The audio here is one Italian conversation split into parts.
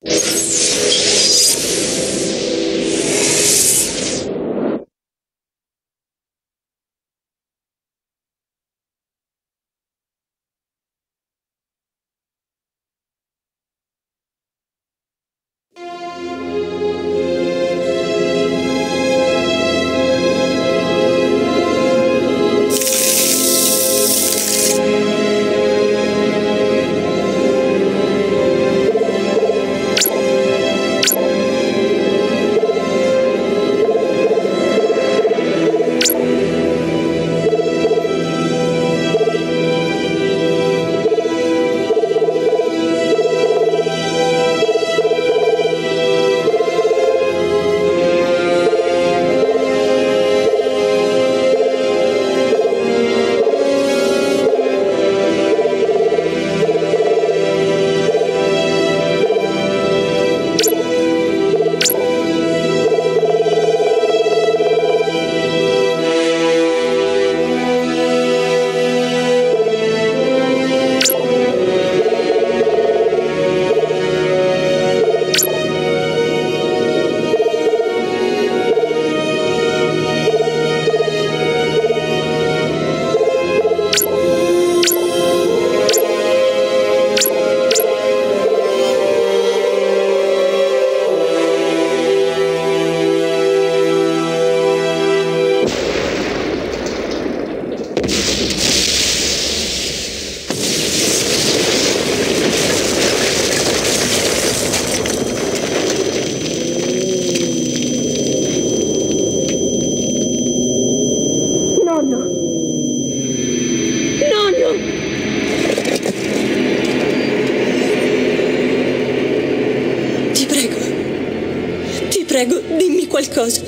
Prego, dimmi qualcosa.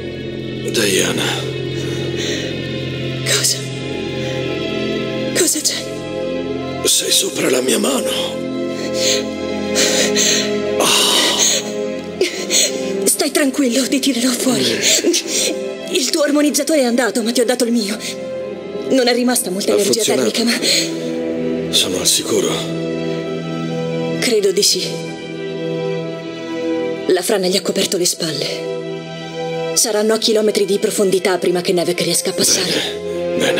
Diana. Cosa? Cosa c'è? Sei sopra la mia mano. Stai tranquillo, ti tirerò fuori. Il tuo armonizzatore è andato, ma ti ho dato il mio. Non è rimasta molta energia termica, ma... Sono al sicuro? Credo di sì. La frana gli ha coperto le spalle. Saranno a chilometri di profondità prima che Nevek riesca a passare. Bene.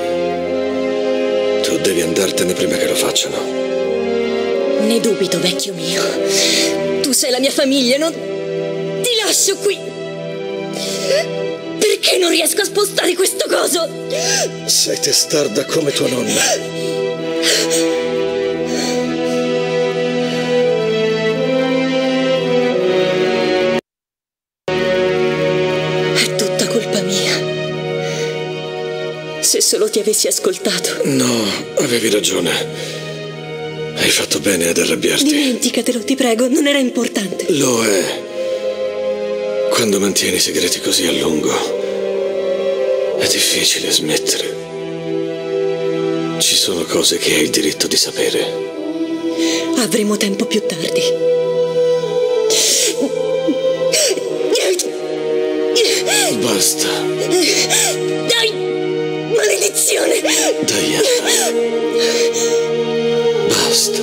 Tu devi andartene prima che lo facciano. Ne dubito, vecchio mio. Tu sei la mia famiglia, non ti lascio qui. Perché non riesco a spostare questo coso? Sei testarda come tua nonna. Se solo ti avessi ascoltato. No, avevi ragione. Hai fatto bene ad arrabbiarti. Dimenticatelo, ti prego, non era importante. Lo è. Quando mantieni i segreti così a lungo, è difficile smettere. Ci sono cose che hai il diritto di sapere. Avremo tempo più tardi. Basta. Maledizione! Diana. Basta.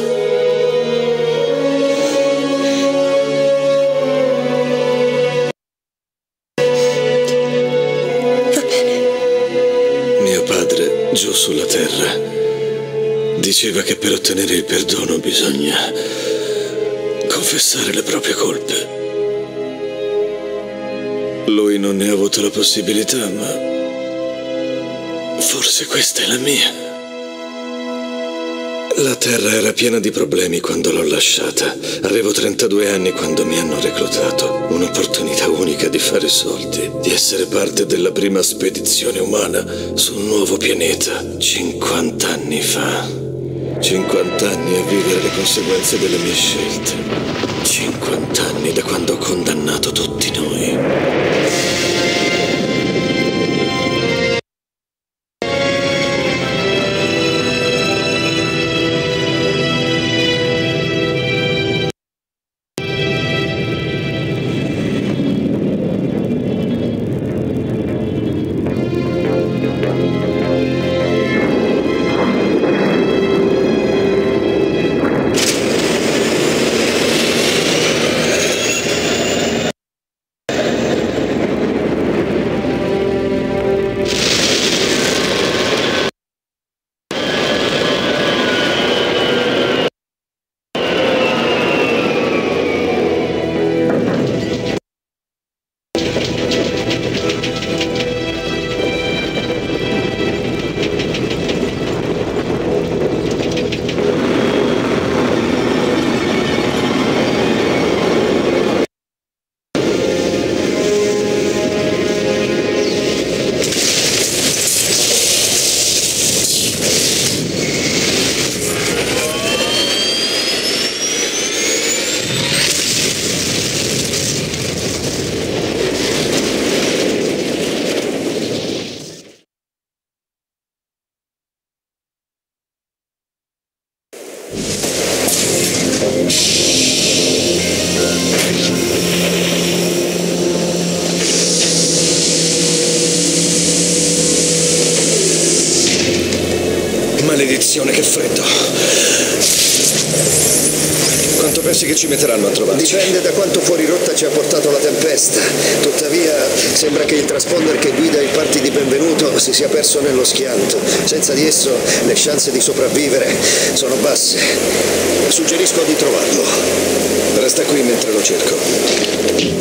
Va bene. Mio padre, giù sulla terra, diceva che per ottenere il perdono bisogna confessare le proprie colpe. Lui non ne ha avuto la possibilità, ma forse questa è la mia. La terra era piena di problemi quando l'ho lasciata. Avevo 32 anni quando mi hanno reclutato. Un'opportunità unica di fare soldi, di essere parte della prima spedizione umana su un nuovo pianeta. 50 anni fa. 50 anni a vivere le conseguenze delle mie scelte. 50 anni da quando ho condannato tutti noi. Maledizione, che freddo. Quanto pensi che ci metteranno a trovarci? Dipende da quanto fuori rotta ci ha portato la tempesta. Tuttavia, sembra che il transponder che guida i parti di benvenuto si sia perso nello schianto. Senza di esso, le chance di sopravvivere sono basse. Suggerisco di trovarlo. Resta qui mentre lo cerco.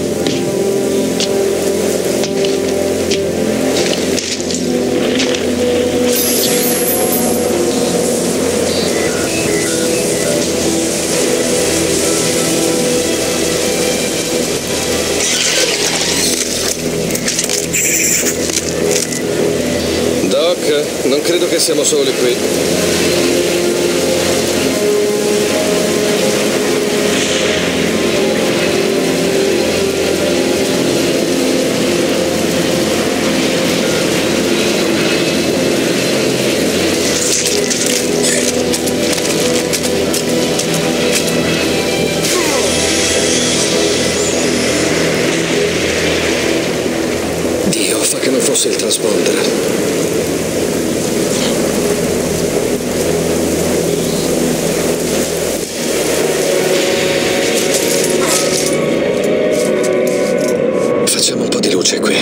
Non credo che siamo soli qui. Dio, fa che non fosse il transponder. Luce qui.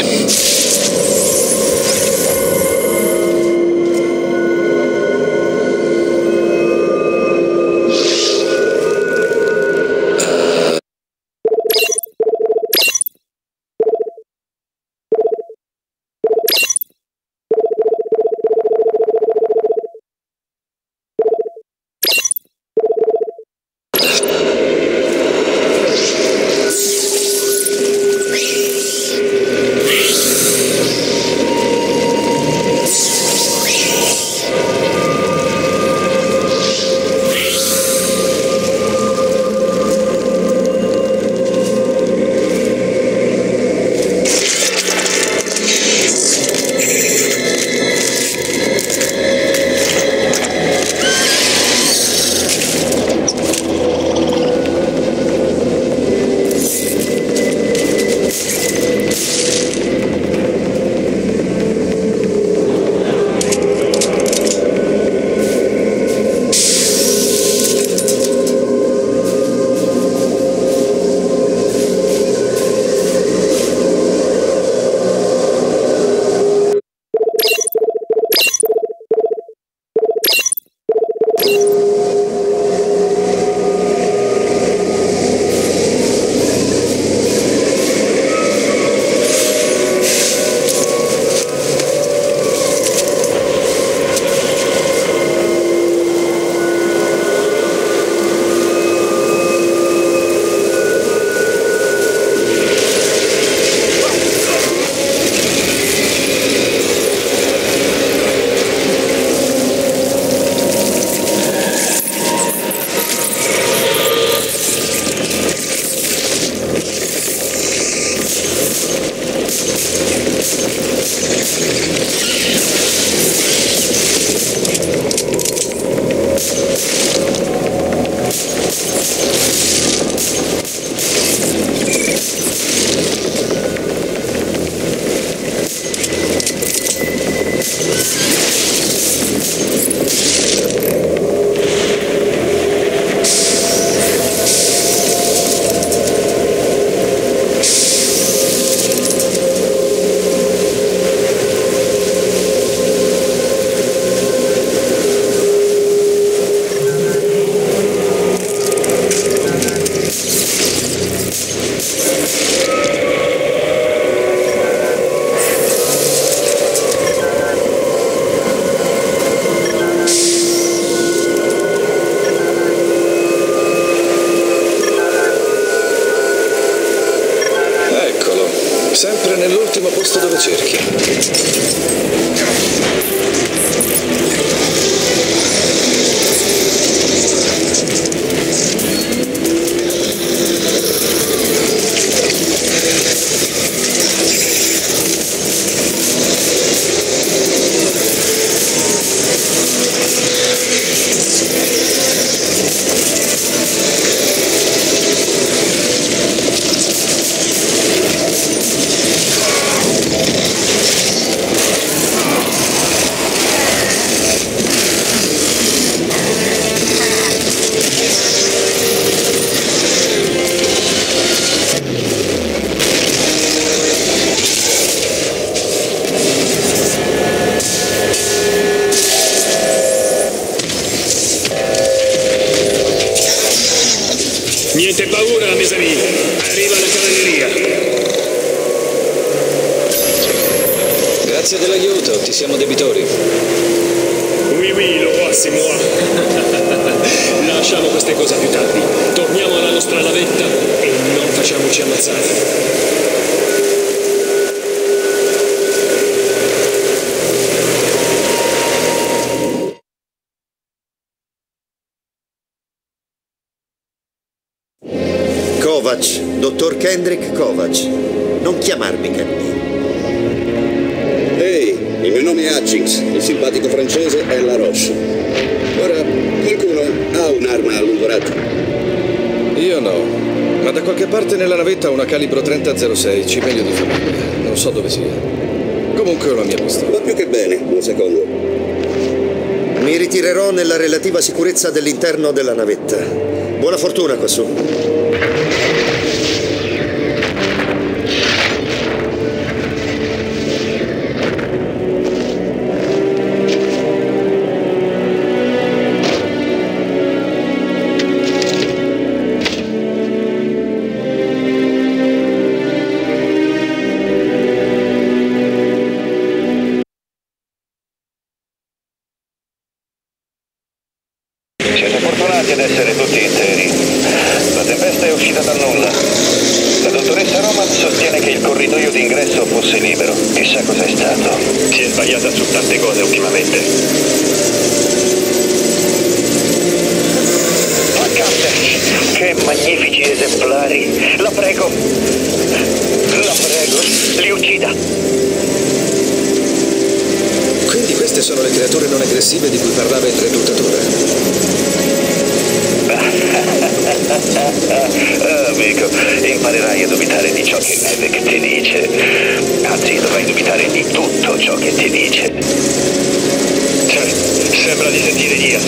Sempre nell'ultimo posto dove cerchi. Niente paura, mes amis. Arriva la cavalleria. Grazie dell'aiuto, ti siamo debitori. Oui, oui, lo roi, c'est moi. Lasciamo queste cose più tardi. Torniamo alla nostra navetta e non facciamoci ammazzare. Kovac, dottor Kendrick Kovac. Non chiamarmi Kenny. Ehi, il mio nome è Hutchings, il simpatico francese è La Roche. Ora, qualcuno ha un'arma a lungo raggio? Io no, ma da qualche parte nella navetta ho una calibro 30-06, cimelio di famiglia. Non so dove sia. Comunque ho la mia pistola. Va più che bene, un secondo. Mi ritirerò nella relativa sicurezza dell'interno della navetta. Buona fortuna quassù. Siete fortunati ad essere tutti interi. La tempesta è uscita dal nulla. La dottoressa Roman sostiene che il corridoio d'ingresso fosse libero. Chissà cos'è stato. Si è sbagliata su tante cose ultimamente. Vacantes, che magnifici esemplari. La prego, li uccida. Quindi queste sono le creature non aggressive di cui parlava il reclutatore? Amico, imparerai a dubitare di ciò che Nevek ti dice. Anzi, dovrai dubitare di tutto ciò che ti dice. Sembra di sentire Diaz.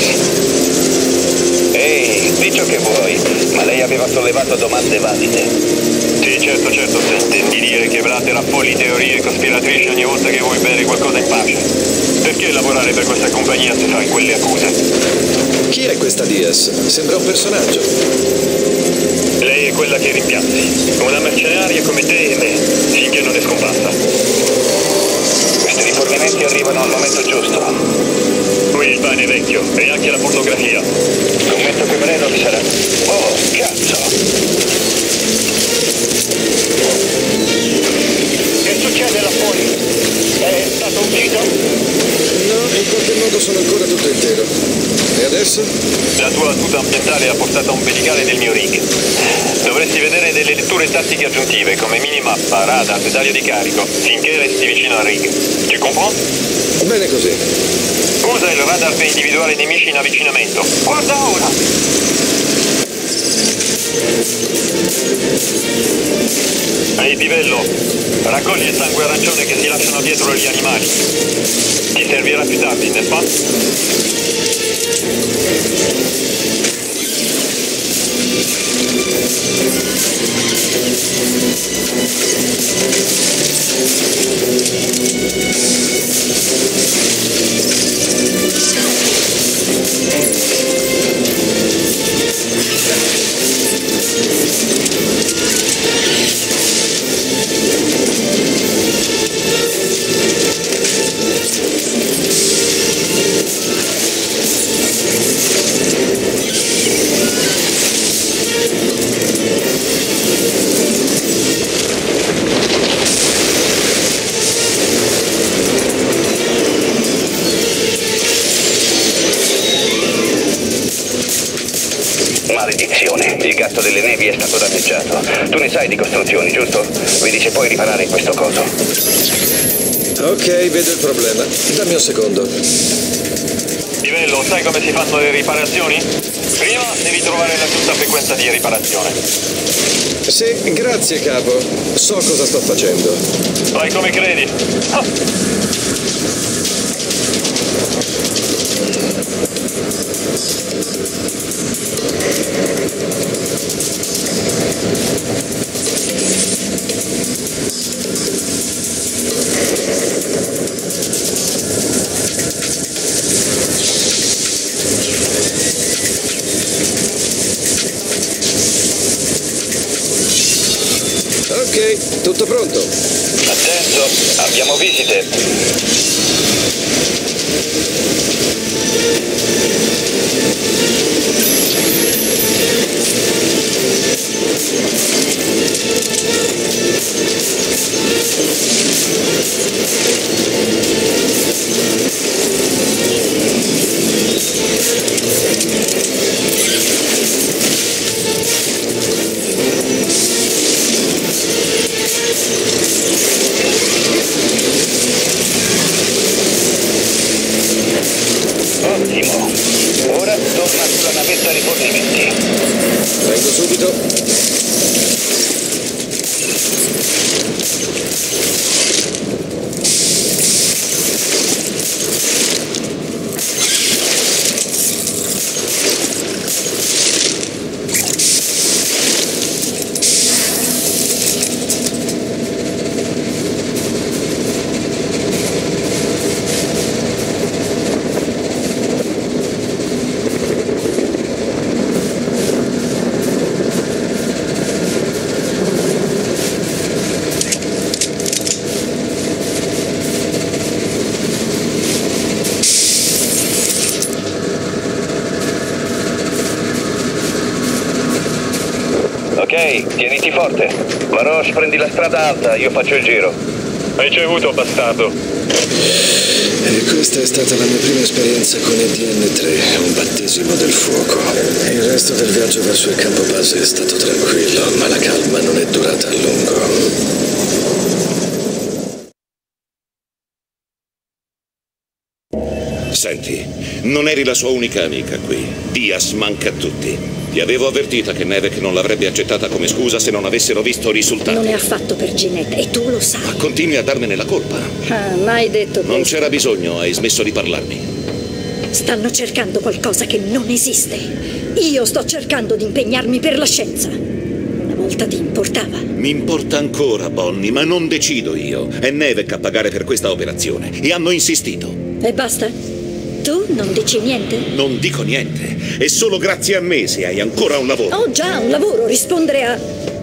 Ehi, di ciò che vuoi, ma lei aveva sollevato domande valide. Sì, certo, intendi dire che Vlad raffoli teorie cospiratrici ogni volta che vuoi bere qualcosa in pace. Perché lavorare per questa compagnia se fai quelle accuse? Chi è questa Diaz? Sembra un personaggio. Lei è quella che rimpiazzi. Una mercenaria come te e me, finché non è scomparsa. Questi rifornimenti arrivano al momento giusto. Qui il pane è vecchio e anche la pornografia. Scommetto che Breno vi sarà. Oh, cazzo! Che succede là fuori? È stato ucciso? No, in qualche modo sono ancora tutto intero. E adesso? La tua tuta ambientale ha portato a un pedicale del mio rig. Dovresti vedere delle letture tattiche aggiuntive come minimappa, radar, pedaglio di carico, finché resti vicino al rig. Tu comprends? Bene così. Usa il radar per individuare nemici in avvicinamento. Guarda ora! Ehi, Pivello, raccogli il sangue arancione che si lasciano dietro gli animali. Ti servirà più tardi, n'est-ce pas? Maledizione, il gatto delle nevi è stato danneggiato. Tu ne sai di costruzioni, giusto? Vedi se puoi riparare questo coso. Ok, vedo il problema. Dammi un secondo. Livello, sai come si fanno le riparazioni? Prima devi trovare la giusta frequenza di riparazione. Sì, grazie capo. So cosa sto facendo. Fai come credi. Tutto pronto. Attento, abbiamo visite. Ottimo. Ora torna sulla navetta rifornimenti. Vengo subito. Ok, tieniti forte. Varosh, prendi la strada alta, io faccio il giro. Ricevuto, bastardo. E questa è stata la mia prima esperienza con il DN3, un battesimo del fuoco. Il resto del viaggio verso il campo base è stato tranquillo, ma la calma non è durata a lungo. Senti, non eri la sua unica amica qui. Diaz manca a tutti. Ti avevo avvertita che Nevek non l'avrebbe accettata come scusa se non avessero visto risultati. Non è affatto per Ginette e tu lo sai. Ma continui a darmene la colpa. Ah, mai detto questo. Non c'era bisogno, hai smesso di parlarmi. Stanno cercando qualcosa che non esiste. Io sto cercando di impegnarmi per la scienza. Una volta ti importava. Mi importa ancora, Bonnie, ma non decido io. È Nevek a pagare per questa operazione. E hanno insistito. E basta? Tu non dici niente? Non dico niente. È solo grazie a me se hai ancora un lavoro. Ho già un lavoro, rispondere a...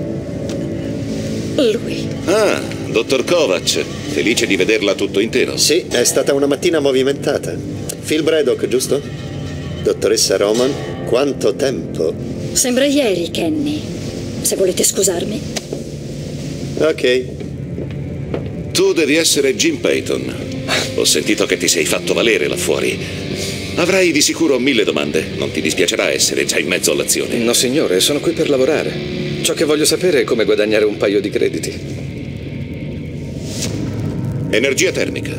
lui. Ah, dottor Kovac. Felice di vederla tutto intero. Sì, è stata una mattina movimentata. Phil Braddock, giusto? Dottoressa Roman, quanto tempo? Sembra ieri, Kenny. Se volete scusarmi. Ok. Tu devi essere Jim Payton. Ho sentito che ti sei fatto valere là fuori. Avrai di sicuro 1000 domande. Non ti dispiacerà essere già in mezzo all'azione. No, signore, sono qui per lavorare. Ciò che voglio sapere è come guadagnare un paio di crediti. Energia termica.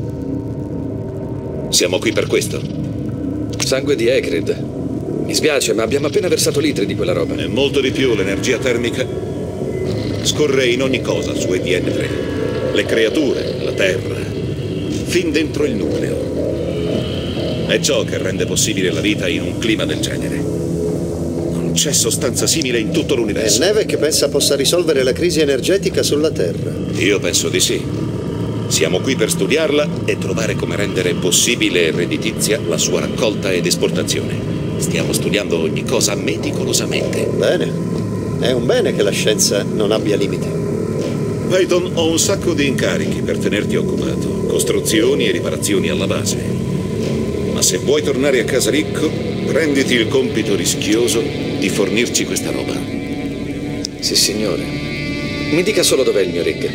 Siamo qui per questo. Sangue di Hagrid. Mi spiace, ma abbiamo appena versato litri di quella roba. È molto di più. L'energia termica scorre in ogni cosa su EDN3. Le creature, la terra, fin dentro il nucleo. È ciò che rende possibile la vita in un clima del genere. Non c'è sostanza simile in tutto l'universo. E Nevek pensa possa risolvere la crisi energetica sulla Terra? Io penso di sì. Siamo qui per studiarla e trovare come rendere possibile e redditizia la sua raccolta ed esportazione. Stiamo studiando ogni cosa meticolosamente. Bene. È un bene che la scienza non abbia limiti. Peyton, ho un sacco di incarichi per tenerti occupato. Costruzioni e riparazioni alla base. Ma se vuoi tornare a casa ricco, prenditi il compito rischioso di fornirci questa roba. Sì, signore. Mi dica solo dov'è il mio rig.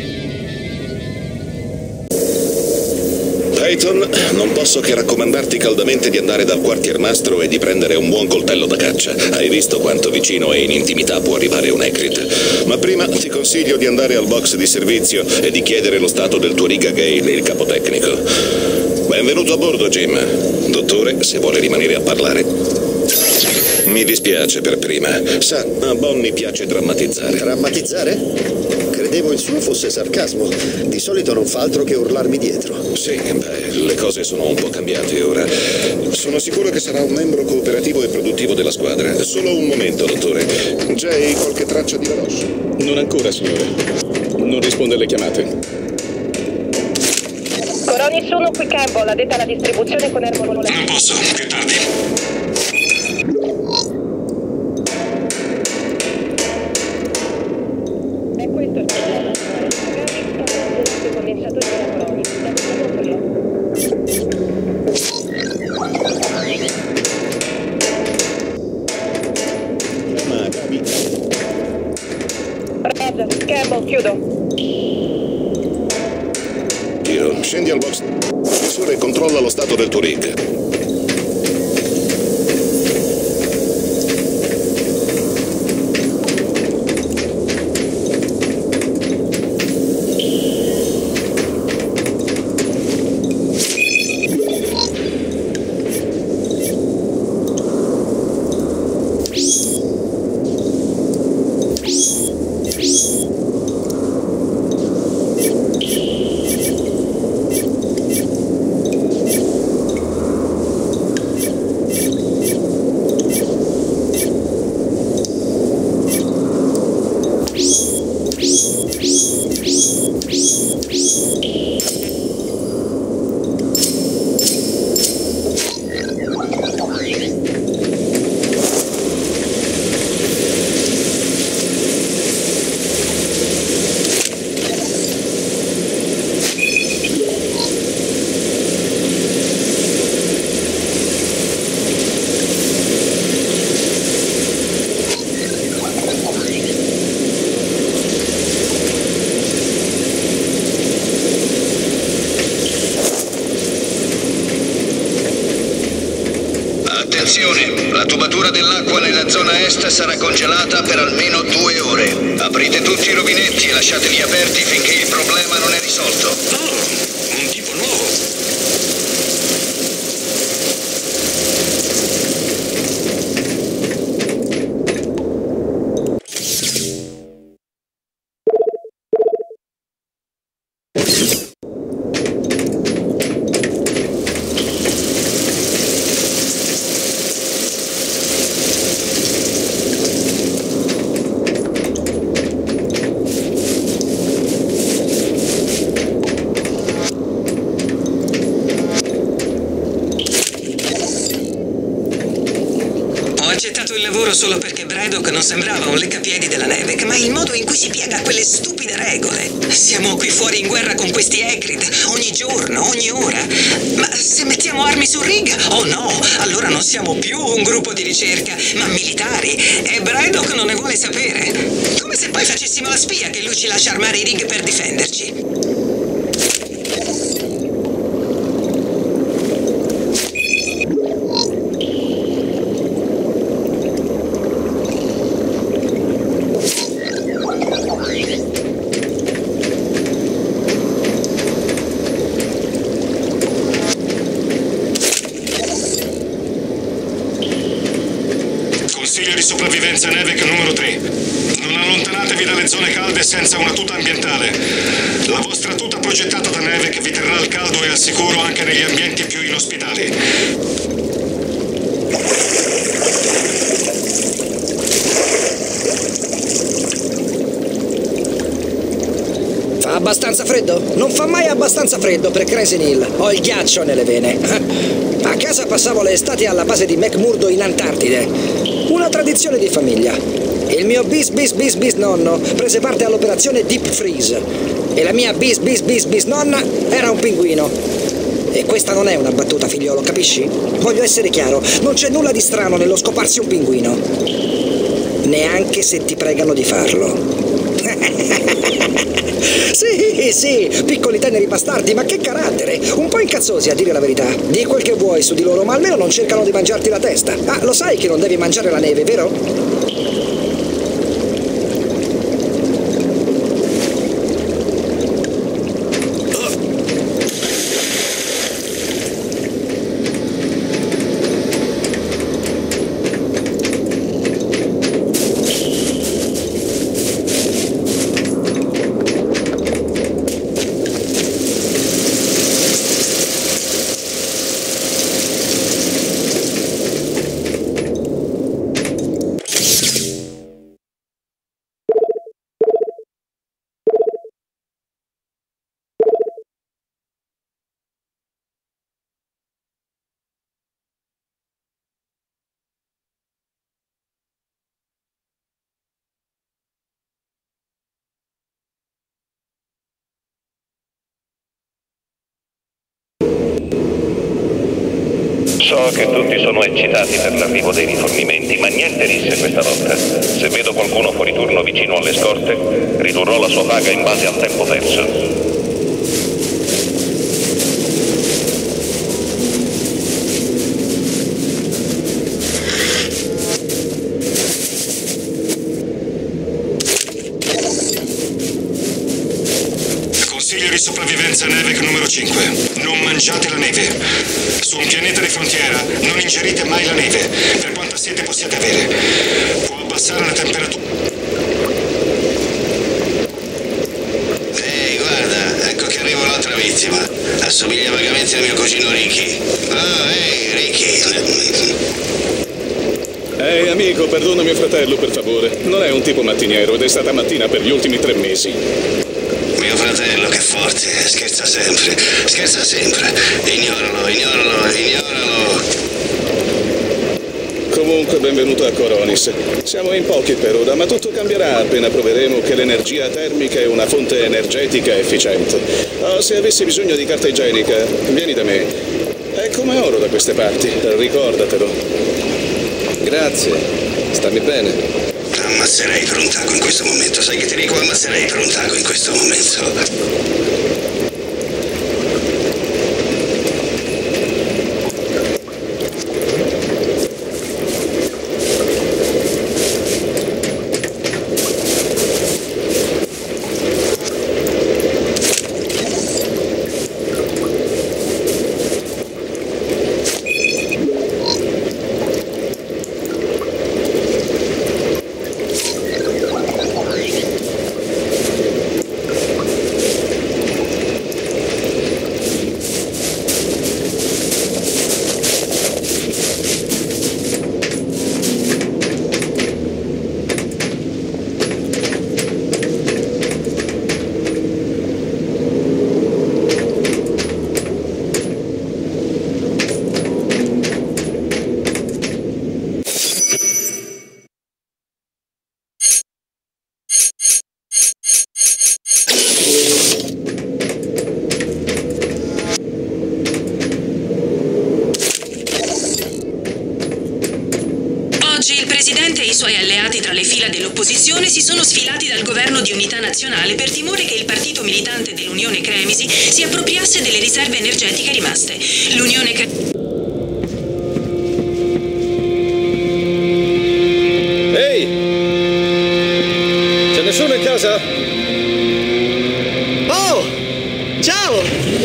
Peyton, non posso che raccomandarti caldamente di andare dal quartiermastro e di prendere un buon coltello da caccia. Hai visto quanto vicino e in intimità può arrivare un Hagrid. Ma prima ti consiglio di andare al box di servizio e di chiedere lo stato del tuo riga Gale, il capotecnico. Benvenuto a bordo, Jim. Dottore, se vuole rimanere a parlare. Mi dispiace per prima. Sa, a Bonnie piace drammatizzare. Drammatizzare? Credevo il suo fosse sarcasmo. Di solito non fa altro che urlarmi dietro. Sì, beh, le cose sono un po' cambiate ora. Sono sicuro che sarà un membro cooperativo e produttivo della squadra. Solo un momento, dottore. Già hai qualche traccia di Varosh? Non ancora, signore. Non risponde alle chiamate. Coroni sono qui Campbell, addetta alla distribuzione con ermonologia. Non posso, più tardi. È questo il problema. chiudo. Scendi al box e controlla lo stato del tuo rig. Attenzione, la tubatura dell'acqua nella zona est sarà congelata per almeno 2 ore. Aprite tutti i rubinetti e lasciateli aperti finché il problema non è risolto. Oh, un tipo nuovo. Solo perché Braddock non sembrava un leccapiedi della Nevek, ma il modo in cui si piega a quelle stupide regole. Siamo qui fuori in guerra con questi Ekrid, ogni giorno, ogni ora. Ma se mettiamo armi sul rig, oh no, allora non siamo più un gruppo di ricerca, ma militari. E Braddock non ne vuole sapere. Come se poi facessimo la spia che lui ci lascia armare i rig per difenderci. Consiglio di sopravvivenza Nevek numero 3. Non allontanatevi dalle zone calde senza una tuta ambientale. La vostra tuta progettata da Nevek vi terrà al caldo e al sicuro anche negli ambienti più inospitali. Fa abbastanza freddo? Non fa mai abbastanza freddo per Crazy Neil. Ho il ghiaccio nelle vene. A casa passavo le estati alla base di McMurdo in Antartide. Una tradizione di famiglia. Il mio bis nonno prese parte all'operazione Deep Freeze e la mia bis nonna era un pinguino. E questa non è una battuta, figliolo, capisci? Voglio essere chiaro, non c'è nulla di strano nello scoparsi un pinguino. Neanche se ti pregano di farlo. Sì, piccoli teneri bastardi, ma che carattere! Un po' incazzosi, a dire la verità. Di quel che vuoi su di loro, ma almeno non cercano di mangiarti la testa. Ah, lo sai che non devi mangiare la neve, vero? So che tutti sono eccitati per l'arrivo dei rifornimenti. movimenti, ma niente risse questa volta. Se vedo qualcuno fuori turno vicino alle scorte, ridurrò la sua paga in base al tempo perso. Consiglio di sopravvivenza Nevek numero 5. Non mangiate la neve. Su un pianeta di frontiera non ingerite mai la neve, per quanta sete possiate avere. Può abbassare la temperatura. Ehi, guarda, ecco che arriva l'altra vittima. Assomiglia vagamente al mio cugino Ricky. Ah, ehi, Ricky. Ehi, amico, perdona mio fratello, per favore. Non è un tipo mattiniero ed è stata mattina per gli ultimi 3 mesi. Mio fratello, che forte, scherza sempre. Ignoralo. Comunque, benvenuto a Coronis. Siamo in pochi per ora, ma tutto cambierà appena proveremo che l'energia termica è una fonte energetica efficiente. Oh, se avessi bisogno di carta igienica, vieni da me. È come oro da queste parti, ricordatelo. Grazie, stammi bene. Ammazzerei per un taco in questo momento, sai che ti dico? Ammazzerei per un taco in questo momento. L'opposizione si sono sfilati dal governo di unità nazionale per timore che il partito militante dell'Unione Cremisi si appropriasse delle riserve energetiche rimaste. L'Unione Ehi! C'è nessuno in casa? Oh! Ciao!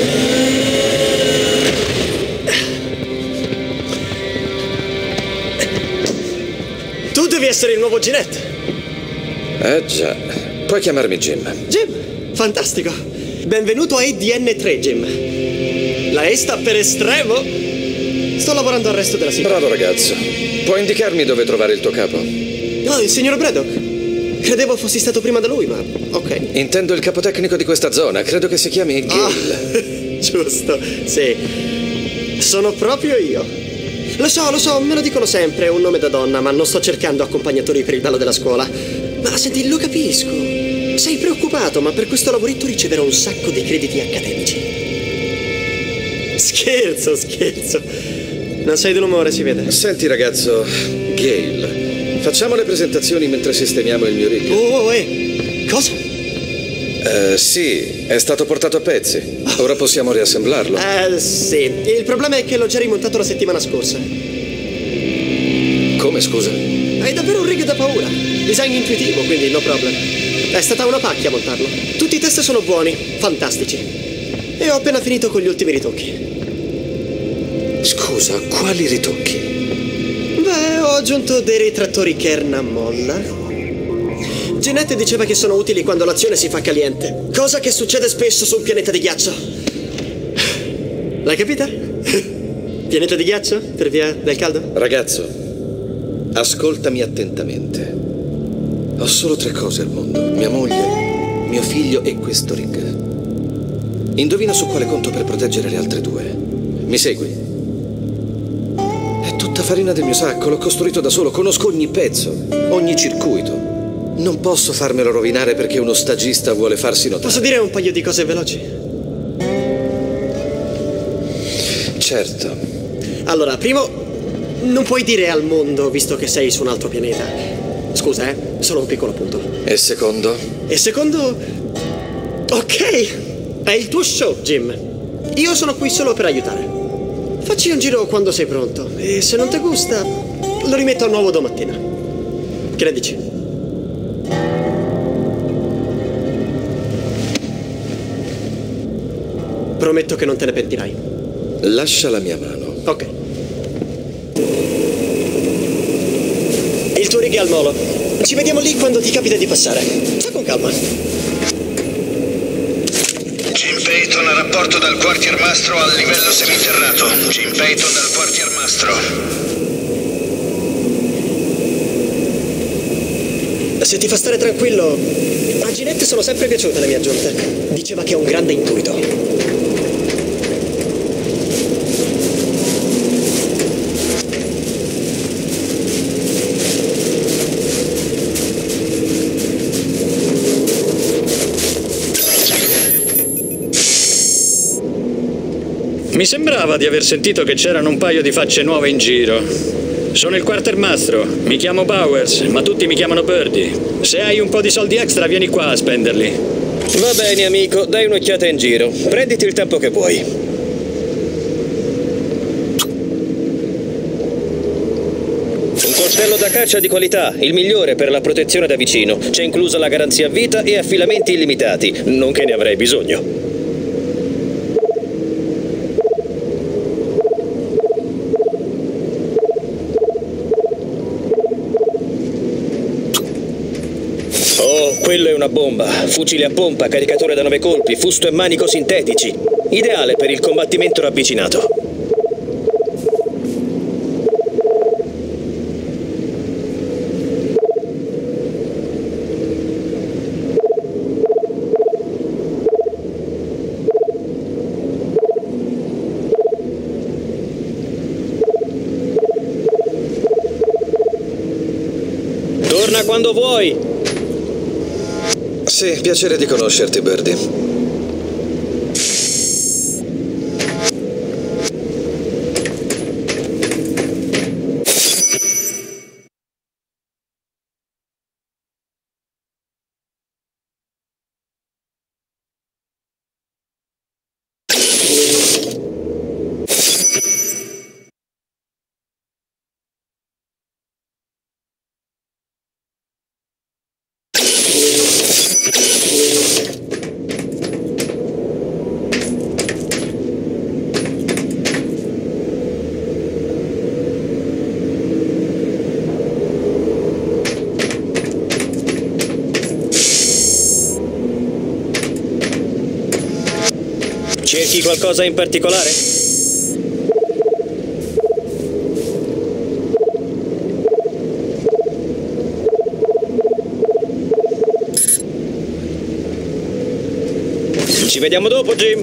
Tu devi essere il nuovo Ginette. Già. Puoi chiamarmi Jim. Jim, fantastico. Benvenuto a EDN3, Jim. La E sta per estremo. Sto lavorando al resto della sigla. Bravo ragazzo. Puoi indicarmi dove trovare il tuo capo? No, il signor Braddock. Credevo fossi stato prima da lui, ma ok. Intendo il capotecnico di questa zona. Credo che si chiami Gale. Giusto, sì. Sono proprio io. Lo so, me lo dicono sempre, è un nome da donna, ma non sto cercando accompagnatori per il ballo della scuola. Ma senti, lo capisco. Sei preoccupato, ma per questo lavoretto riceverò un sacco di crediti accademici. Scherzo. Non sei dell'umore, si vede. Senti ragazzo, Gale, facciamo le presentazioni mentre sistemiamo il mio rig. Cosa? Sì, è stato portato a pezzi. Ora possiamo riassemblarlo. Sì. Il problema è che l'ho già rimontato la settimana scorsa. Come, scusa? Hai davvero un rig da paura. Design intuitivo, quindi no problem. È stata una pacchia montarlo. Tutti i test sono buoni, fantastici. E ho appena finito con gli ultimi ritocchi. Scusa, quali ritocchi? Beh, ho aggiunto dei ritrattori kern a molla. Ginette diceva che sono utili quando l'azione si fa caliente, cosa che succede spesso sul pianeta di ghiaccio. L'hai capita? Pianeta di ghiaccio? Per via del caldo? Ragazzo, ascoltami attentamente. Ho solo 3 cose al mondo: mia moglie, mio figlio e questo rig. Indovina su quale conto per proteggere le altre 2. Mi segui? È tutta farina del mio sacco, l'ho costruito da solo, conosco ogni pezzo, ogni circuito. Non posso farmelo rovinare perché uno stagista vuole farsi notare. Posso dire un paio di cose veloci? Certo. Allora, primo, Non puoi dire al mondo, visto che sei su un altro pianeta. Scusa, solo un piccolo punto. E secondo? E secondo... Ok, è il tuo show, Jim. Io sono qui solo per aiutare. Facci un giro quando sei pronto. E se non ti gusta, lo rimetto a nuovo domattina. Che ne dici? Prometto che non te ne pentirai. Lascia la mia mano. Ok. Il tuo rig è al molo. Ci vediamo lì quando ti capita di passare. Fa con calma. Jim Payton, rapporto dal quartiermastro al livello seminterrato. Jim Payton dal quartiermastro. Se ti fa stare tranquillo, a Ginette sono sempre piaciute le mie aggiunte. Diceva che è un grande intuito. Mi sembrava di aver sentito che c'erano un paio di facce nuove in giro. Sono il quartermastro, mi chiamo Bowers, ma tutti mi chiamano Birdie. Se hai un po' di soldi extra, vieni qua a spenderli. Va bene, amico, dai un'occhiata in giro. Prenditi il tempo che vuoi. Un coltello da caccia di qualità, il migliore per la protezione da vicino. C'è inclusa la garanzia a vita e affilamenti illimitati, non che ne avrei bisogno. Quello è una bomba, fucile a pompa, caricatore da 9 colpi, fusto e manico sintetici. Ideale per il combattimento ravvicinato. Torna quando vuoi. Sì, piacere di conoscerti, Birdie. Cerchi qualcosa in particolare? Ci vediamo dopo, Jim.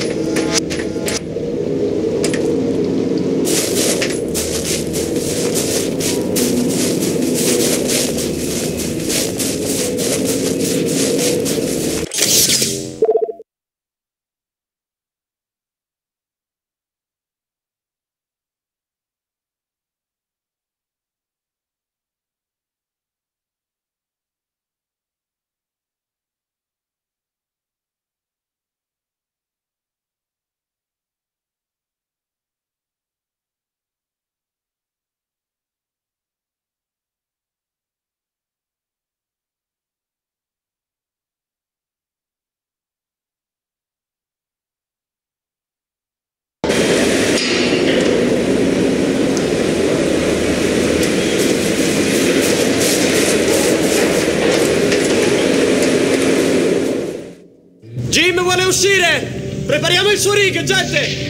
Jim vuole uscire! Prepariamo il suo rig, gente!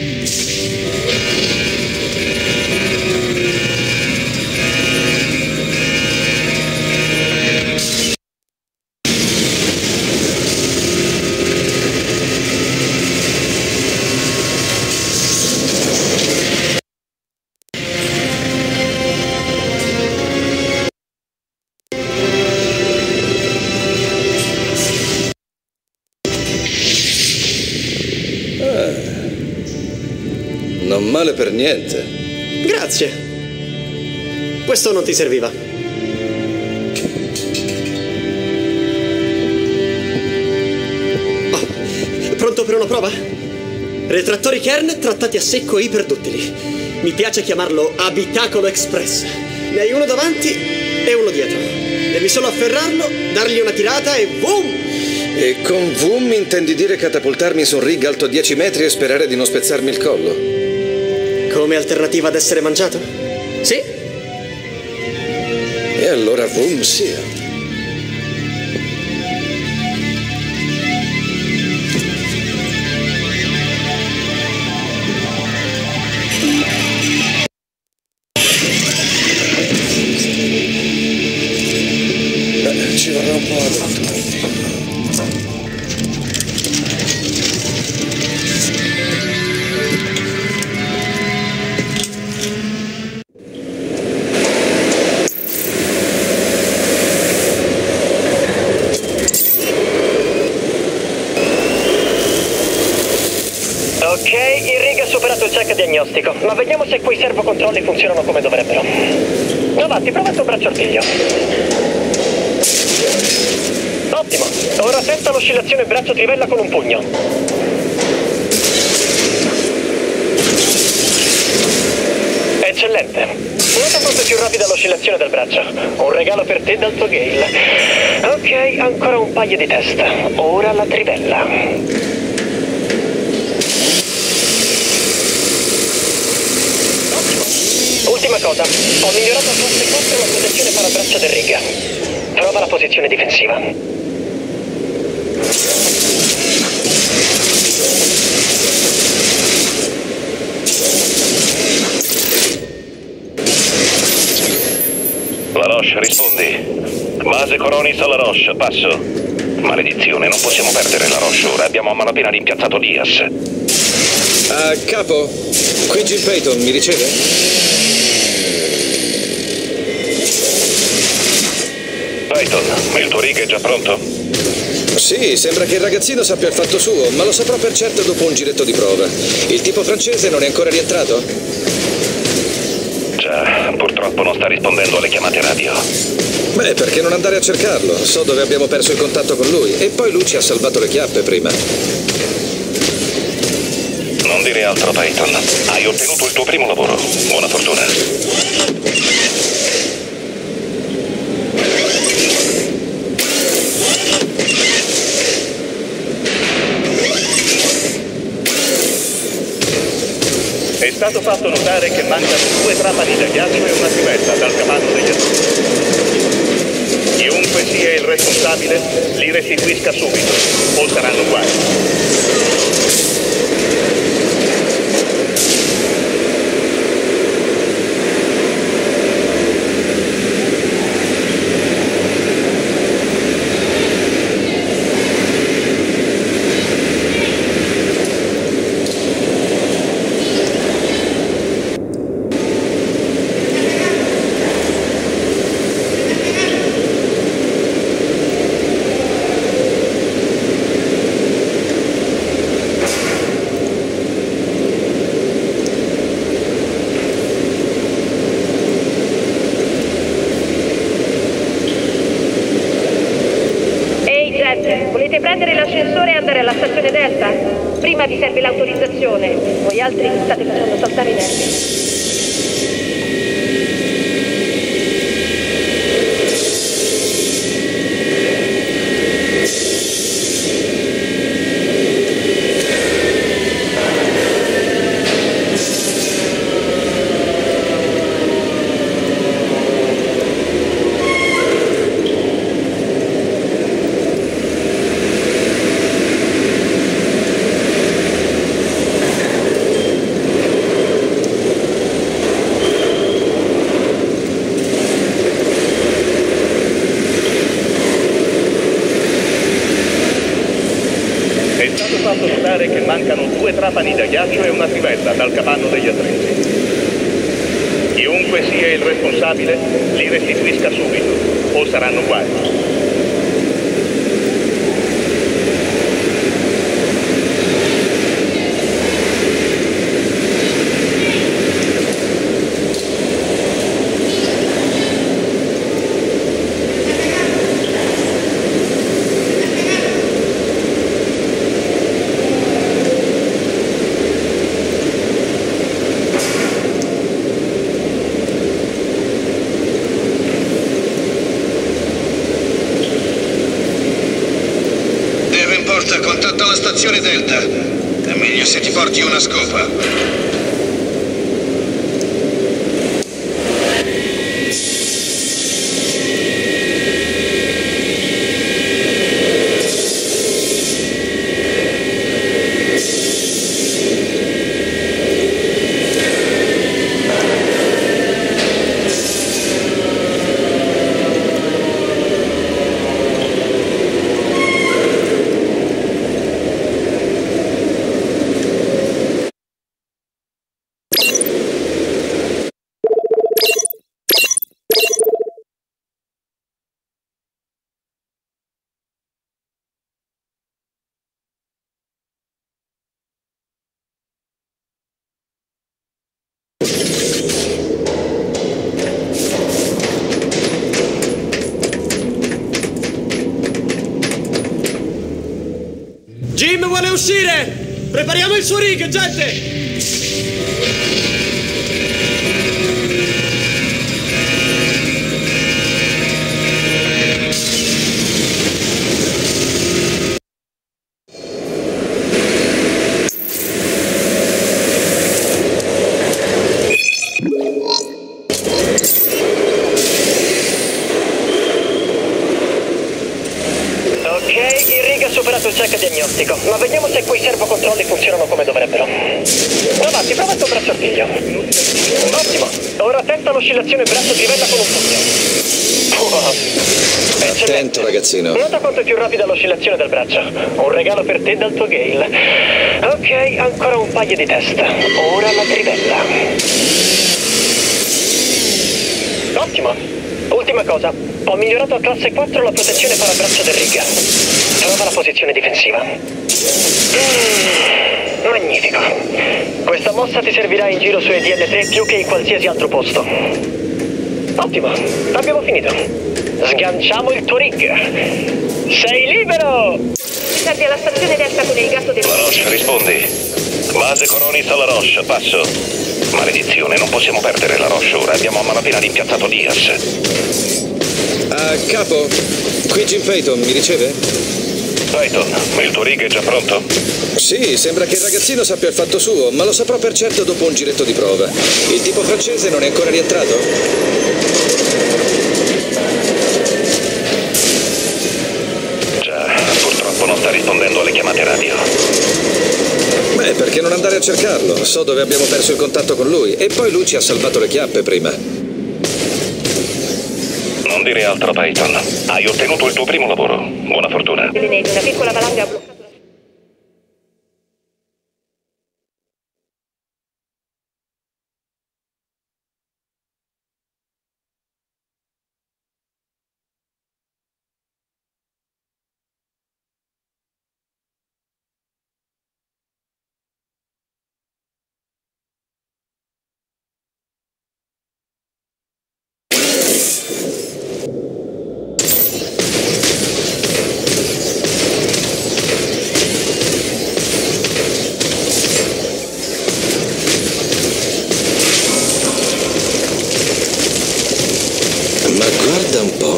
Non male per niente. Grazie. questo non ti serviva. Oh, pronto per una prova? Retrattori Kern trattati a secco e iperduttili. Mi piace chiamarlo abitacolo express. Ne hai uno davanti e uno dietro. Devi solo afferrarlo, dargli una tirata e boom! E con boom intendi dire catapultarmi su un rig alto 10 metri e sperare di non spezzarmi il collo? Come alternativa ad essere mangiato? Sì. E allora boom sia. Ci vorrà un po' ad adattarmi. Ok, il rig ha superato il check diagnostico, ma vediamo se quei servocontrolli funzionano come dovrebbero. Avanti, prova il tuo braccio artiglio. Ottimo, ora testa l'oscillazione braccio trivella con un pugno. Eccellente. Nota forse più rapida l'oscillazione del braccio. Un regalo per te dal tuo Gale. Ok, ancora un paio di testa. Ora la trivella. Ultima cosa, ho migliorato a classe 4 la protezione parabraccia del rig. Prova la posizione difensiva. La Roche, rispondi. Base Coronis alla Roche, passo. Maledizione, non possiamo perdere la Roche ora, abbiamo a malapena rimpiazzato Diaz. Capo, qui Jim Payton, mi riceve? Payton, il tuo rig è già pronto? Sì, sembra che il ragazzino sappia il fatto suo, ma lo saprò per certo dopo un giretto di prova. Il tipo francese non è ancora rientrato? Già, purtroppo non sta rispondendo alle chiamate radio. Beh, perché non andare a cercarlo? So dove abbiamo perso il contatto con lui. E poi lui ci ha salvato le chiappe prima. Non dire altro, Payton. Hai ottenuto il tuo primo lavoro. Buona fortuna. È stato fatto notare che mancano 2 trapani da ghiaccio e una trivella dal capanno degli adulti. Chiunque sia il responsabile, li restituisca subito, o saranno guai. Volete prendere l'ascensore e andare alla stazione Delta? Prima vi serve l'autorizzazione. Voi altri mi state facendo saltare i nervi. Che mancano 2 trapani da ghiaccio e una trivella dal capanno degli attrezzi. Chiunque sia il responsabile, li restituisca subito, o saranno guai. porta, contatta la stazione Delta. È meglio se ti porti una scopa. Jim vuole uscire! Prepariamo il suo rig, gente! Il check diagnostico, ma vediamo se quei servocontrolli funzionano come dovrebbero. Avanti, prova il tuo braccio artiglio. Ottimo. Ora testa l'oscillazione braccio trivella con un pugno. Attento, ragazzino. Nota quanto è più rapida l'oscillazione del braccio. Un regalo per te dal tuo Gale. Ok, ancora un paio di testa. Ora la trivella. Ottimo. Ultima cosa, ho migliorato a classe 4 la protezione parabraccio del rig. Trova la posizione difensiva. Magnifico. Questa mossa ti servirà in giro su EDN3 più che in qualsiasi altro posto. Ottimo, abbiamo finito. Sganciamo il tuo rig. Sei libero! Servi alla stazione Delta con il gatto del... La Roche, rispondi. Base Coronis alla Roche, passo. Maledizione, non possiamo perdere la Roche ora. Abbiamo a malapena rimpiazzato Diaz. Capo, qui Jim Payton, mi riceve? Payton, il tuo rig è già pronto? Sì, sembra che il ragazzino sappia il fatto suo, ma lo saprò per certo dopo un giretto di prova. Il tipo francese non è ancora rientrato? Già, purtroppo non sta rispondendo alle chiamate radio. Beh, perché non andare a cercarlo? So dove abbiamo perso il contatto con lui. E poi lui ci ha salvato le chiappe prima. Non dire altro, Payton. Hai ottenuto il tuo primo lavoro. Buona fortuna. Una piccola valanga ha bloccato. Ma guarda un po'.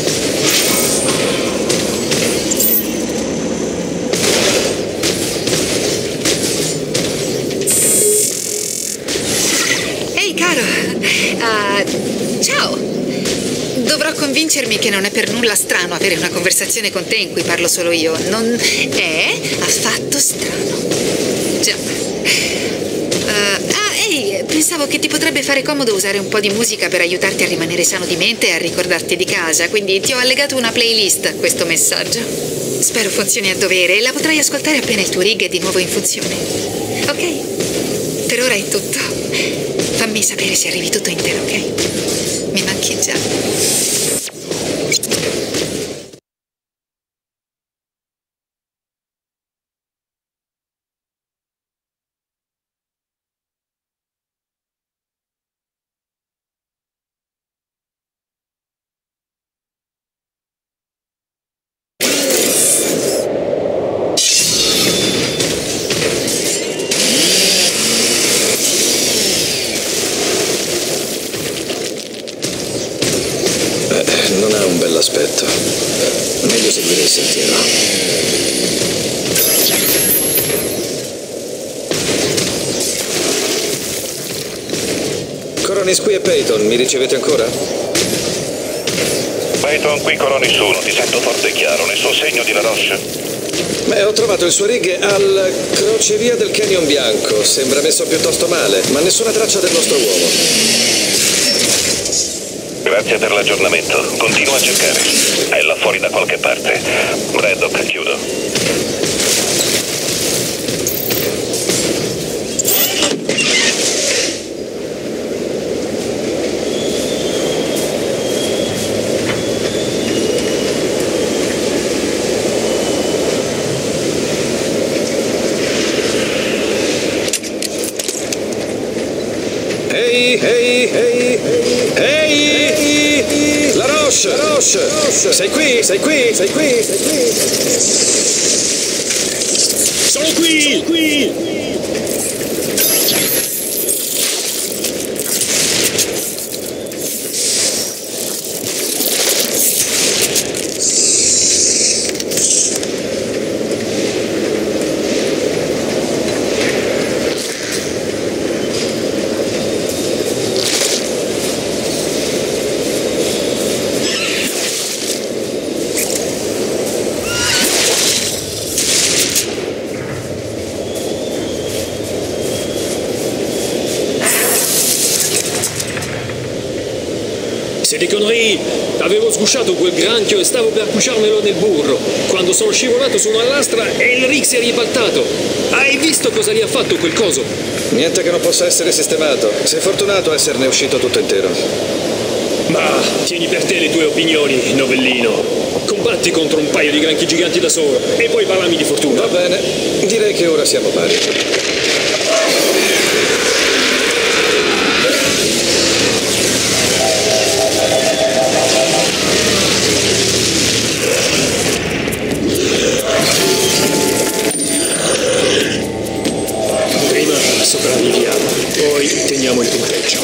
Ehi, caro. Ciao. Dovrò convincermi che non è per nulla strano avere una conversazione con te in cui parlo solo io. Non è affatto strano. Già. Ehi, pensavo che ti potrebbe fare comodo usare un po' di musica per aiutarti a rimanere sano di mente e a ricordarti di casa, quindi ti ho allegato una playlist a questo messaggio. Spero funzioni a dovere e la potrai ascoltare appena il tuo rig è di nuovo in funzione. Ok? Per ora è tutto. Fammi sapere se arrivi tutto intero, ok? Mi manchi già. Non ha un bell'aspetto. Meglio seguire il sentiero. Coronis, qui è Peyton, mi ricevete ancora? Peyton, qui Coronis 1, ti sento forte e chiaro, nessun segno di La Roche? Beh, ho trovato il suo rig al crocevia del Canyon Bianco, sembra messo piuttosto male, ma nessuna traccia del nostro uomo. Grazie per l'aggiornamento, continua a cercare, è là fuori da qualche parte. Braddock, chiudo. Ehi! La Roche! Sei qui? Sono qui! C'est des conneries! Avevo sgusciato quel granchio e stavo per cuciarmelo nel burro. Quando sono scivolato su una lastra e il rig si è ribaltato. Hai visto cosa gli ha fatto quel coso? Niente che non possa essere sistemato. Sei fortunato a esserne uscito tutto intero. Ma tieni per te le tue opinioni, novellino. Combatti contro un paio di granchi giganti da solo e poi parlami di fortuna. Va bene, direi che ora siamo pari. Prima sopravviviamo, poi teniamo il punteggio.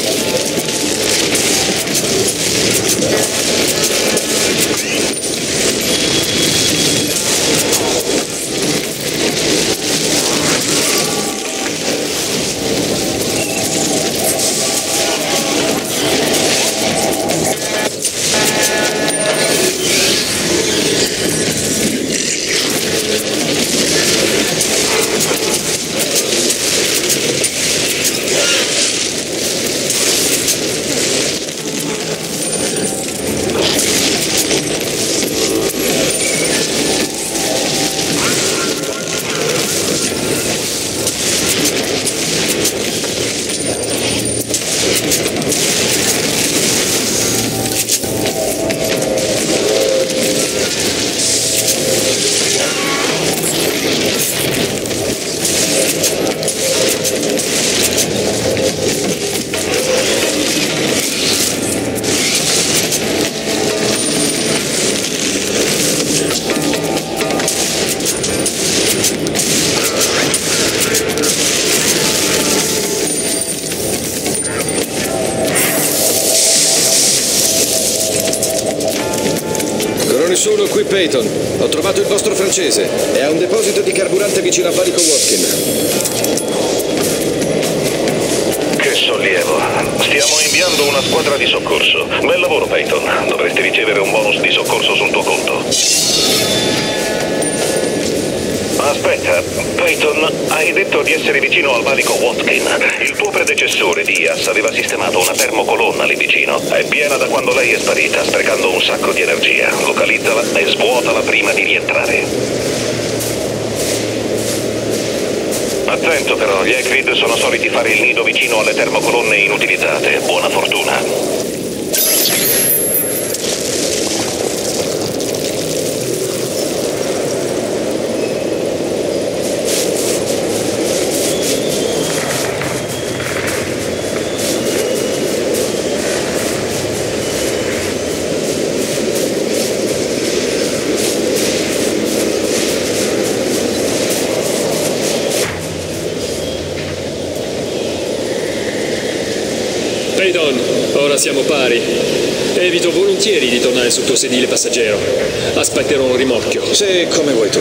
Nessuno qui, Peyton. Ho trovato il vostro francese. È a un deposito di carburante vicino a Valico Watkin. Che sollievo. Stiamo inviando una squadra di soccorso. Bel lavoro, Peyton. Dovresti ricevere un bonus di soccorso sul tuo conto. Aspetta, Peyton, hai detto di essere vicino al valico Watkin. Il tuo predecessore, Diaz, aveva sistemato una termocolonna lì vicino. È piena da quando lei è sparita, sprecando un sacco di energia. Localizzala e svuotala prima di rientrare. Attento però, gli Ecrid sono soliti fare il nido vicino alle termocolonne inutilizzate. Buona fortuna. Peyton, ora siamo pari. Evito volentieri di tornare sul tuo sedile passeggero. Aspetterò un rimorchio. Sì, come vuoi tu.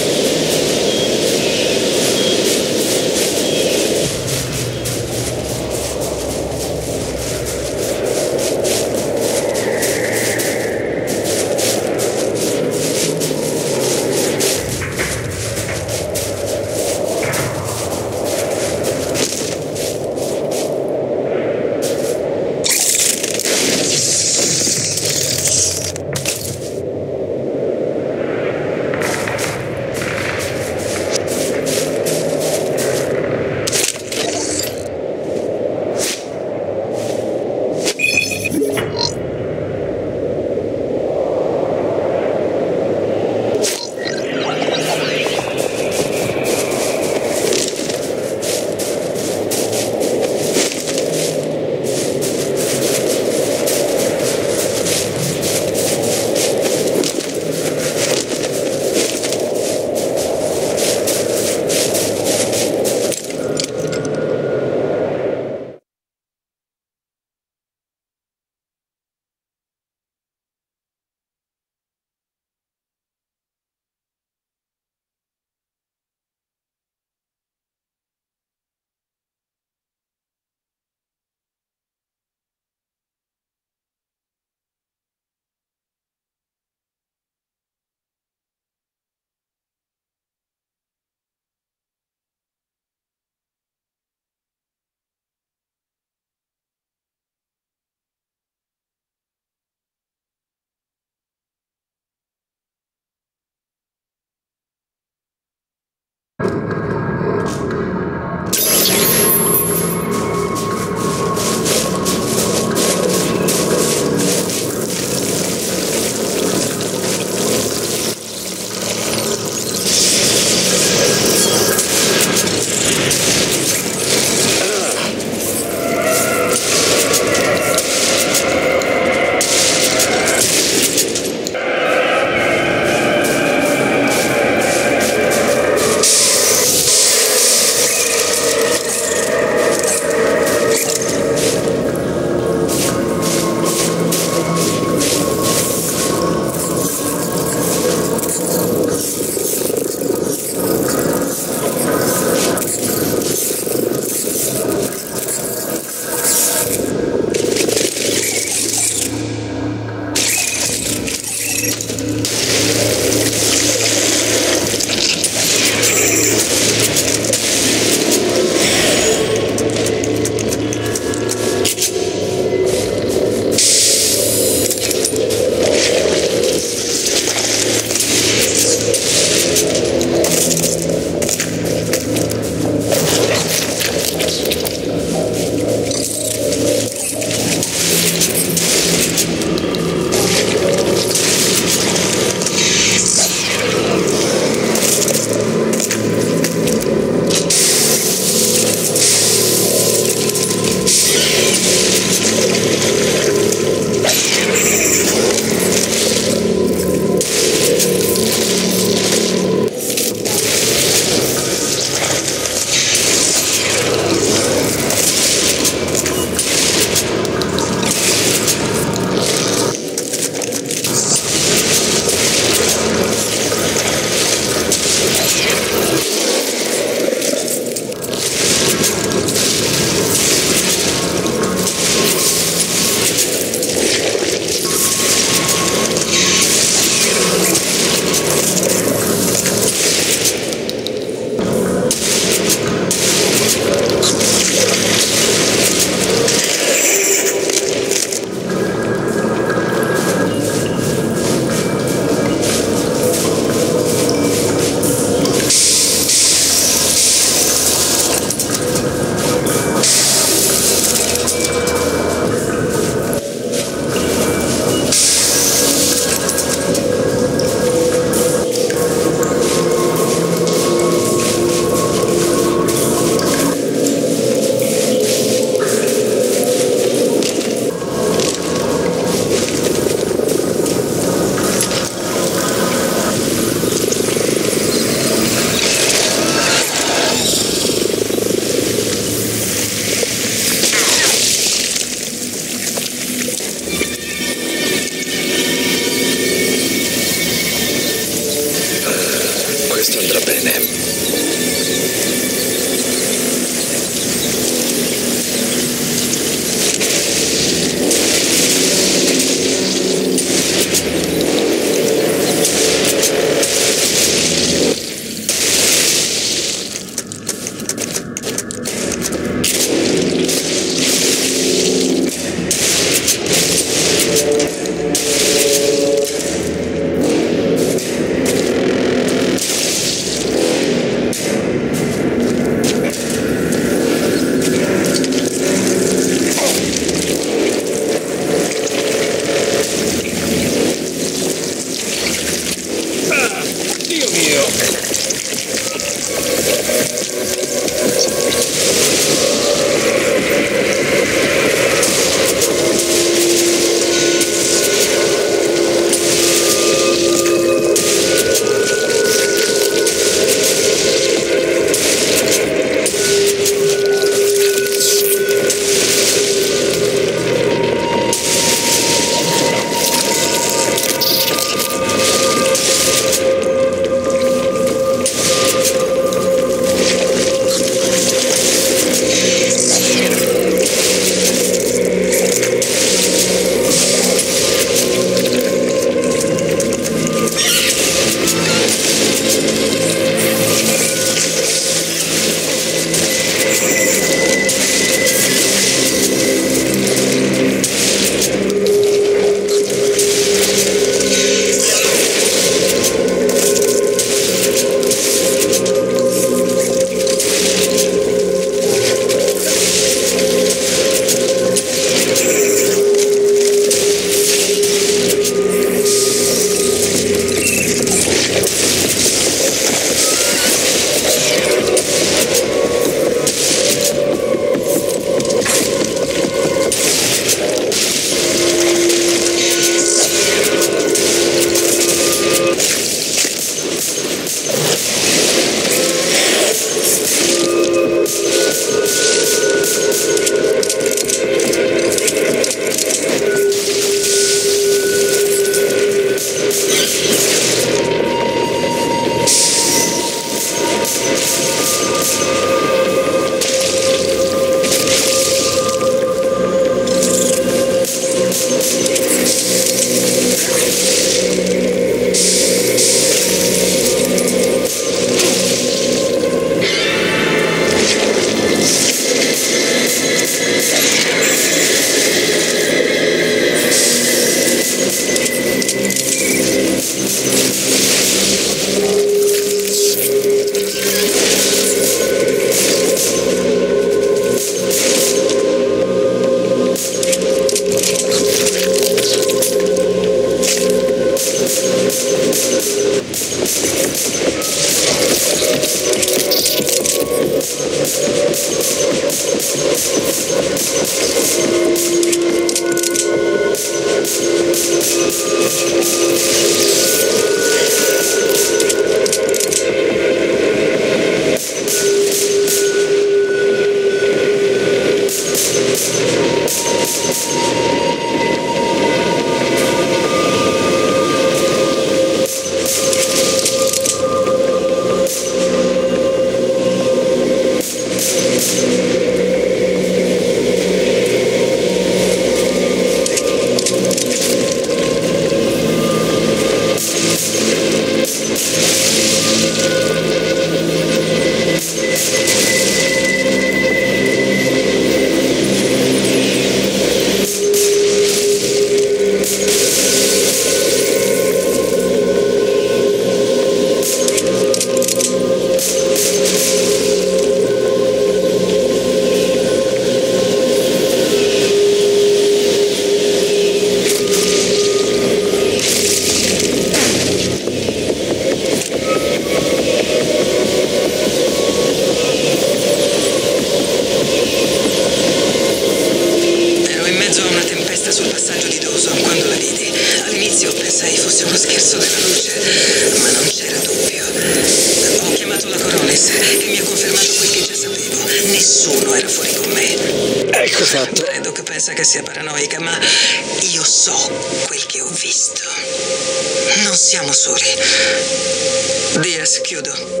Credo che pensa che sia paranoica, ma io so quel che ho visto. Non siamo soli. Diaz, chiudo.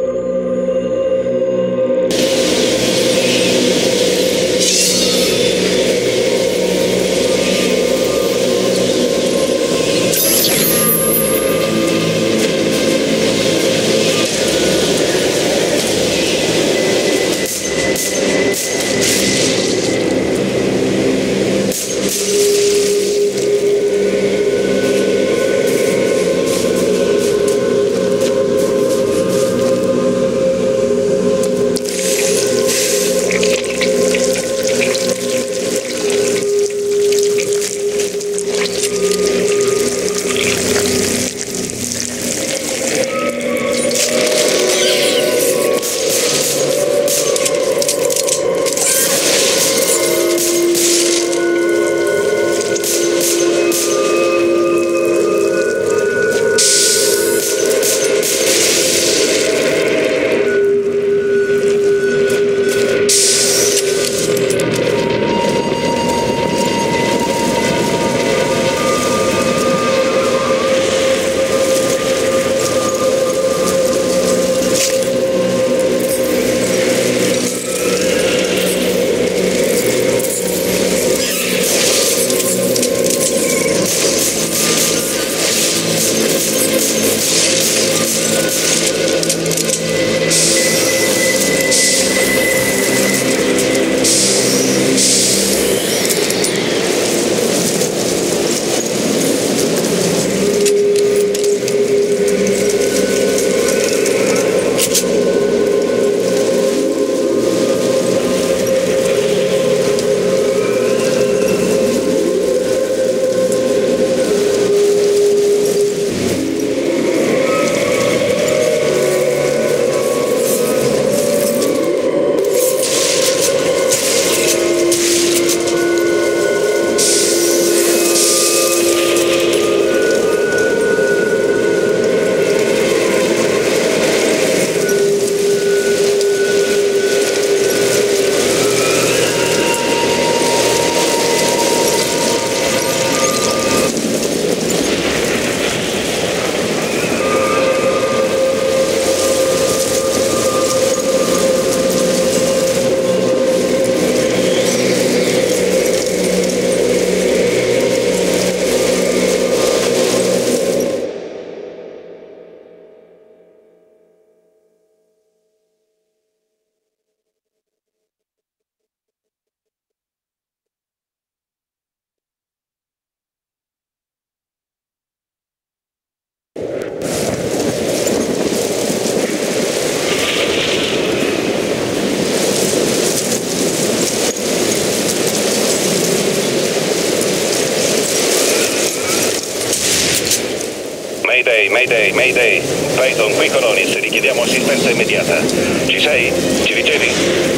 Mayday, Peyton, qui Coronis, richiediamo assistenza immediata. Ci sei? Ci ricevi?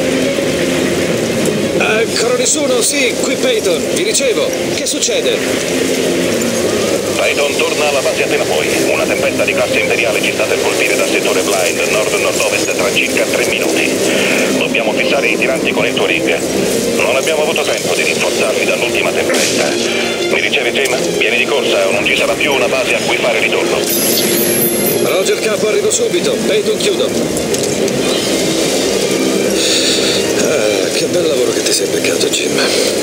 Coronis 1, sì, qui Peyton, vi ricevo. Che succede? Peyton, torna alla base appena puoi. Una tempesta di classe imperiale ci sta per colpire dal settore Blind, nord-nord-ovest, tra circa 3 minuti. Dobbiamo fissare i tiranti con il tuo rig. Non abbiamo avuto tempo di rinforzarli dall'ultima tempesta. Mi ricevi, Jim? Vieni di corsa, non ci sarà più una base a cui fare ritorno. Roger, capo, arrivo subito. Peyton, chiudo. Che bel lavoro che ti sei beccato, Jim.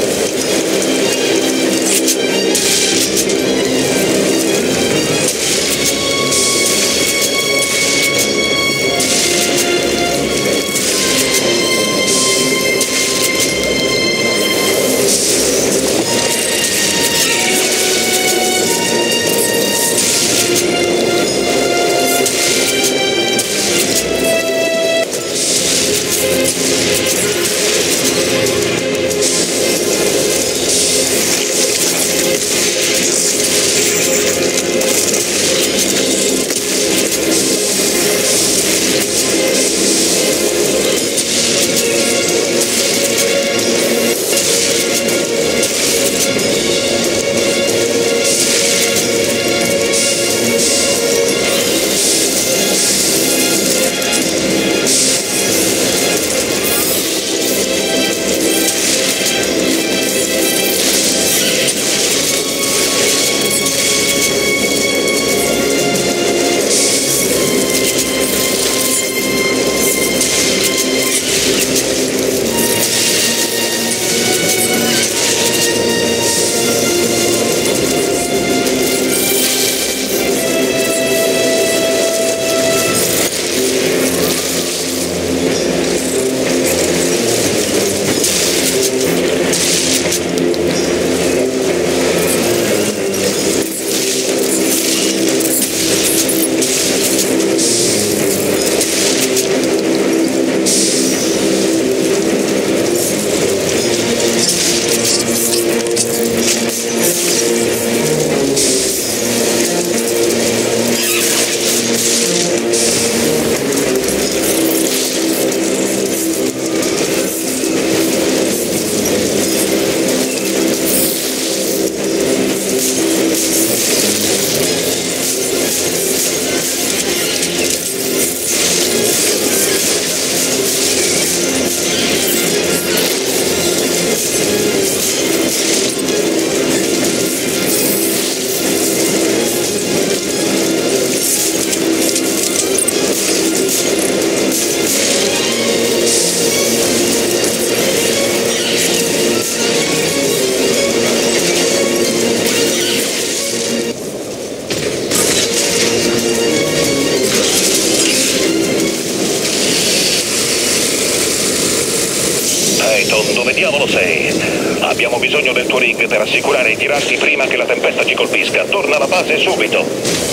Dove diavolo sei? Abbiamo bisogno del tuo rig per assicurare i tiranti prima che la tempesta ci colpisca. Torna alla base subito.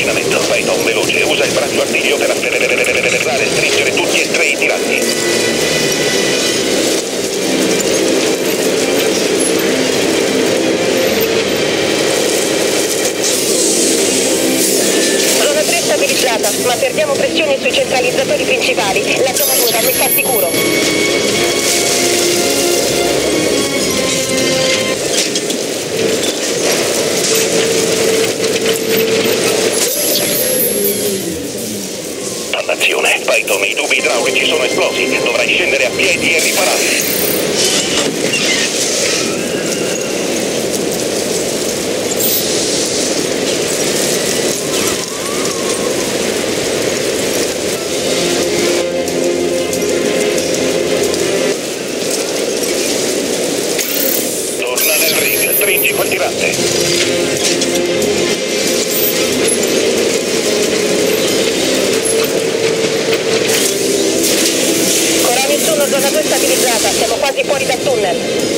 avvicinamento. Python, veloce, usa il braccio artiglio per afferrare e stringere tutti e tre i tiranni. Zona 3 stabilizzata, ma perdiamo pressione sui centralizzatori principali. La zona 2 va messa al sicuro. Dannazione, Python, i tubi idraulici sono esplosi. Dovrai scendere a piedi e riparare. Torna nel ring, stringi quel tirante. Zona 2 stabilizzata, siamo quasi fuori dal tunnel.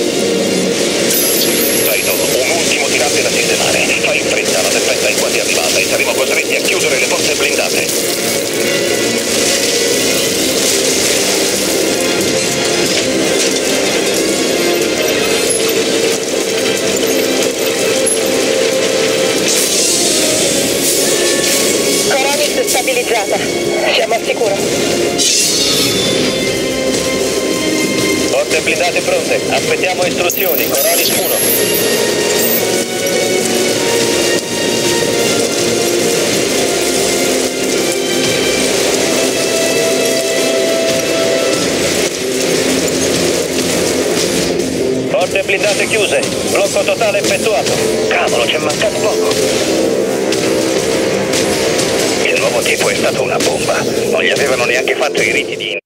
Python, un ultimo tirante da sistemare. Fai in fretta, la tempesta è quasi arrivata e saremo costretti a chiudere le porte blindate. Coronis stabilizzata, siamo al sicuro. Porte blindate pronte. Aspettiamo istruzioni. Coronis 1. Porte blindate chiuse. Blocco totale effettuato. Cavolo, c'è mancato poco. Il nuovo tipo è stato una bomba. Non gli avevano neanche fatto i riti di...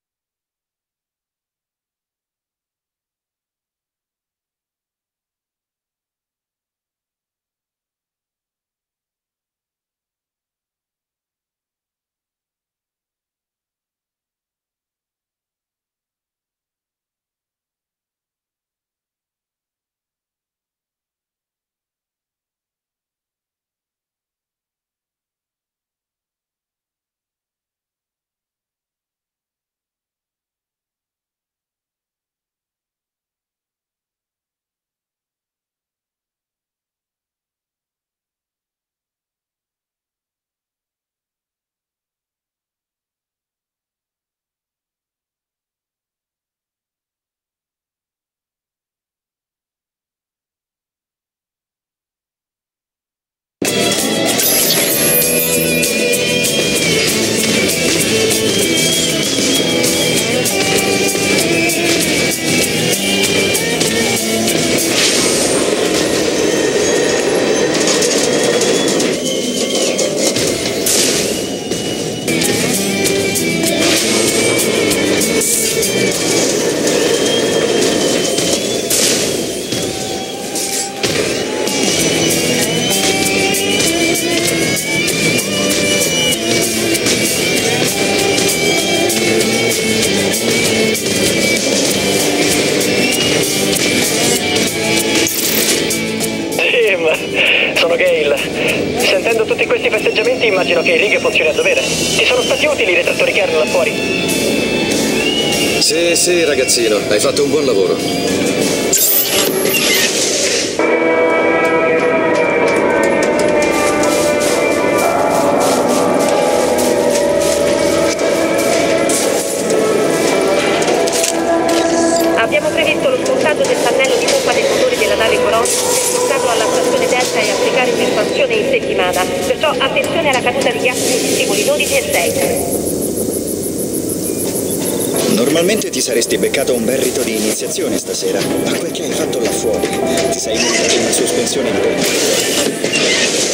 Sono Gale. Sentendo tutti questi festeggiamenti immagino che il rig funzioni a dovere. Ti sono stati utili i retrattori kern là fuori? Sì, ragazzino, hai fatto un buon lavoro. Abbiamo previsto lo smontaggio del pannello di pompa del motore della nave Coronis per portarlo alla stazione Delta e applicare un'espansione in settimana. Perciò attenzione alla caduta di ghiacci nei singoli 12 e 6. Normalmente ti saresti beccato un bel rito di iniziazione stasera, ma quel che hai fatto là fuori, ti sei meritato una sospensione di pompa.